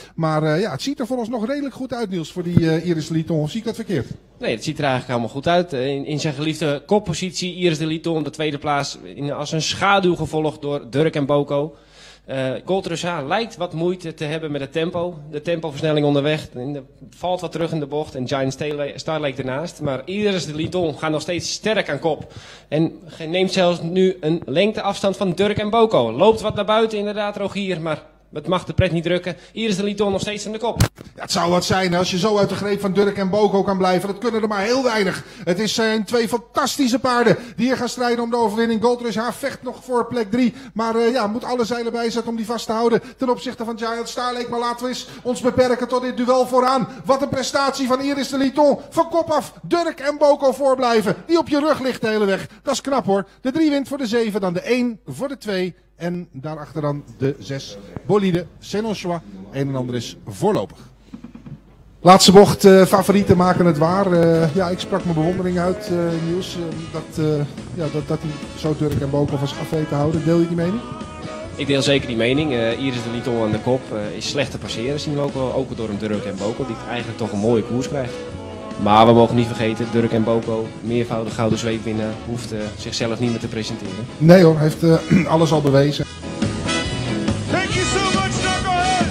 Maar ja, het ziet er vooralsnog redelijk goed uit, Niels, voor die Iris de Liton. Of zie ik dat verkeerd? Nee, het ziet er eigenlijk helemaal goed uit. In zijn geliefde koppositie, Iris de Liton op de tweede plaats. Als een schaduw gevolgd door Durk en Boko. Goldrush lijkt wat moeite te hebben met het tempo. De tempoversnelling onderweg. Valt wat terug in de bocht. En Giant Starlake ernaast. Maar Iris de Liton gaat nog steeds sterk aan kop. En neemt zelfs nu een lengteafstand van Durk en Boko. Loopt wat naar buiten inderdaad, Rogier. Maar het mag de pret niet drukken. Iris de Liton nog steeds aan de kop. Ja, het zou wat zijn als je zo uit de greep van Durk en Boko kan blijven. Dat kunnen er maar heel weinig. Het zijn twee fantastische paarden die hier gaan strijden om de overwinning. Goldrush vecht nog voor plek 3. Maar ja, moet alle zeilen bijzetten om die vast te houden ten opzichte van Giant Starlake. Maar laten we eens ons beperken tot dit duel vooraan. Wat een prestatie van Iris de Liton. Van kop af Durk en Boko voorblijven. Die op je rug ligt de hele weg. Dat is knap hoor. De 3 wint voor de 7, dan de 1 voor de 2. En daarachter dan de 6 bolide Senochois. Een en ander is voorlopig. Laatste bocht, favorieten maken het waar. Ja, ik sprak mijn bewondering uit, Niels. Dat hij zo Durk en Boko van zich af weet te houden. Deel je die mening? Ik deel zeker die mening. Iris de Liton aan de kop is slecht te passeren. Zien we ook wel, ook door een Durk en Boko die eigenlijk toch een mooie koers krijgt. Maar we mogen niet vergeten, Durk en Boko, meervoudig gouden zweepwinnaar, hoeft zichzelf niet meer te presenteren. Nee hoor, hij heeft alles al bewezen. Thank you so much, Knucklehead!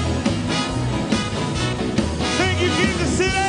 Thank you, Kansas City!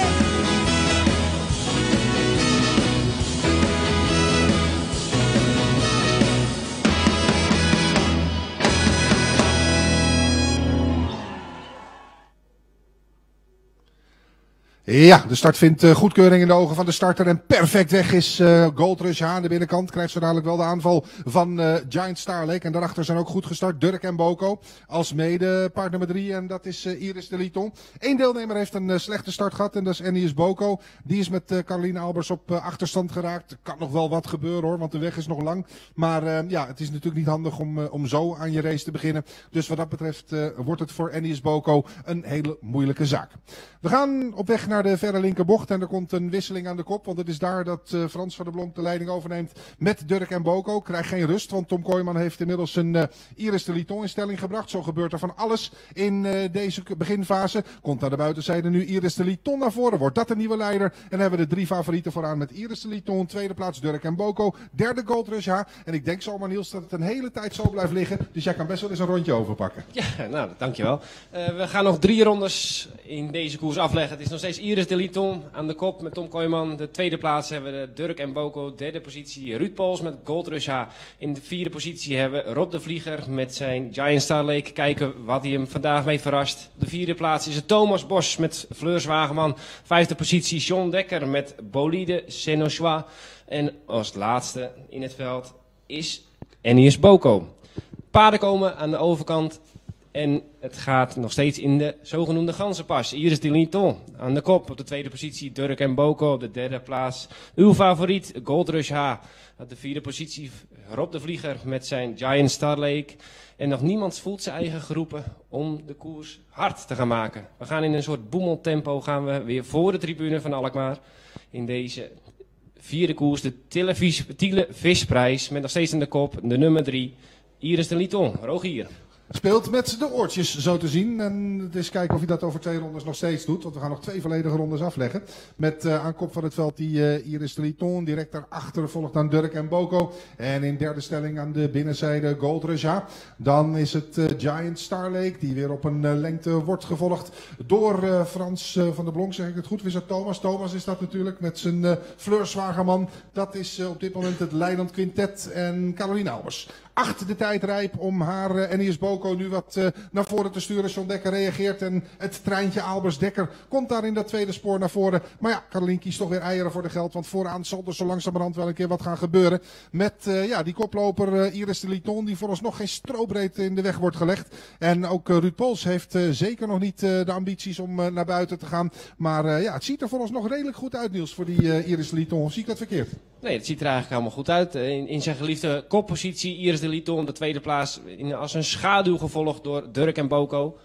Ja, de start vindt goedkeuring in de ogen van de starter en perfect weg is Goldrush aan de binnenkant. Krijgt zo dadelijk wel de aanval van Giant Starlake. En daarachter zijn ook goed gestart Durk en Boko als mede paard nummer 3 en dat is Iris de Liton. Eén deelnemer heeft een slechte start gehad en dat is Ennius Boko. Die is met Caroline Albers op achterstand geraakt. Kan nog wel wat gebeuren hoor, want de weg is nog lang. Maar ja, het is natuurlijk niet handig om zo aan je race te beginnen. Dus wat dat betreft wordt het voor Ennius Boko een hele moeilijke zaak. We gaan op weg naar de verre linkerbocht en er komt een wisseling aan de kop. Want het is daar dat Frans van der Blonk de leiding overneemt met Durk en Boko. Krijgt geen rust, want Tom Kooijman heeft inmiddels een Iris de Liton in stelling gebracht. Zo gebeurt er van alles in deze beginfase. Komt aan de buitenzijde nu Iris de Liton naar voren. Wordt dat de nieuwe leider. En dan hebben we de 3 favorieten vooraan met Iris de Liton. Tweede plaats Durk en Boko. Derde Goldrush. En ik denk zomaar Niels dat het een hele tijd zo blijft liggen. Dus jij kan best wel eens een rondje overpakken. Ja, nou, dankjewel. We gaan nog 3 rondes in deze koers afleggen. Het is nog steeds Iris de Liton aan de kop met Tom Kooijman. De tweede plaats hebben we Durk en Boko. Derde positie Ruud Pols met Goldrush. In de vierde positie hebben we Rob de Vlieger met zijn Giant Starlake. Kijken wat hij hem vandaag mee verrast. De vierde plaats is het Thomas Bosch met Fleur Zwageman. Vijfde positie John Dekker met Bolide Senochois. En als laatste in het veld is Ennius Boko. Paarden komen aan de overkant. En het gaat nog steeds in de zogenoemde ganzenpas. Iris de Liton aan de kop. Op de tweede positie Durk en Boko. Op de derde plaats uw favoriet Goldrush H. Op de vierde positie Rob de Vlieger met zijn Giant Starlake. En nog niemand voelt zijn eigen geroepen om de koers hard te gaan maken. We gaan in een soort boemeltempo gaan we weer voor de tribune van Alkmaar. In deze vierde koers de Tiele Visprijs. Met nog steeds aan de kop de nummer 3 Iris de Liton. Rogier. Speelt met de oortjes zo te zien. En het is kijken of hij dat over 2 rondes nog steeds doet. Want we gaan nog 2 volledige rondes afleggen. Met aan kop van het veld die Iris de Liton. Direct daarachter volgt dan Durk en Boko. En in derde stelling aan de binnenzijde Goldrush. Dan is het Giant Starlake. Die weer op een lengte wordt gevolgd door Frans van der Blonk. Zeg ik het goed? Of is het Thomas? Thomas is dat natuurlijk met zijn Fleur Zwageman. Dat is op dit moment het leidend quintet. En Caroline Albers. 8 de tijd rijp om haar Ennius Boko nu wat naar voren te sturen. John Dekker reageert en het treintje Albers-Dekker komt daar in dat tweede spoor naar voren. Maar ja, Caroline kiest toch weer eieren voor de geld. Want vooraan zal er zo langzamerhand wel een keer wat gaan gebeuren. Met ja, die koploper Iris de Liton die vooralsnog geen strobreedte in de weg wordt gelegd. En ook Ruud Pols heeft zeker nog niet de ambities om naar buiten te gaan. Maar ja, het ziet er vooralsnog redelijk goed uit, Niels, voor die Iris de Liton. Of zie ik dat verkeerd? Nee, het ziet er eigenlijk helemaal goed uit. In zijn geliefde koppositie Iris de Liton op de tweede plaats. Als een schaduw gevolgd door Durk en Boko.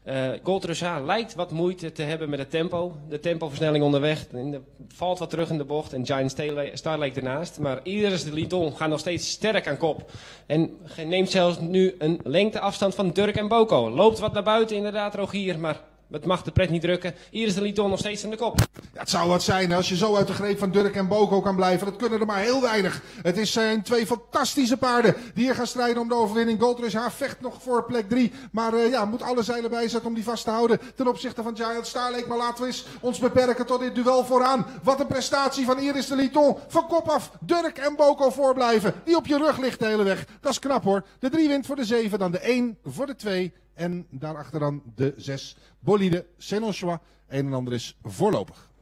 Gold Rush H lijkt wat moeite te hebben met het tempo. De tempoversnelling onderweg. Valt wat terug in de bocht. En Giant Starlake ernaast. Maar Iris de Liton gaat nog steeds sterk aan kop. En neemt zelfs nu een lengteafstand van Durk en Boko. Loopt wat naar buiten inderdaad, Rogier. Maar het mag de pret niet drukken. Iris de Liton nog steeds aan de kop. Ja, het zou wat zijn als je zo uit de greep van Durk en Boko kan blijven. Dat kunnen er maar heel weinig. Het zijn twee fantastische paarden die hier gaan strijden om de overwinning. Gold Rush H vecht nog voor plek 3. Maar moet alle zeilen bijzetten om die vast te houden ten opzichte van Giant Starlake. Maar laten we eens ons beperken tot dit duel vooraan. Wat een prestatie van Iris de Liton. Van kop af Durk en Boko voorblijven. Die op je rug ligt de hele weg. Dat is knap hoor. De 3 wint voor de 7, dan de 1 voor de 2. En daarachter dan de 6. Bolide Senonchois. Een en ander is voorlopig.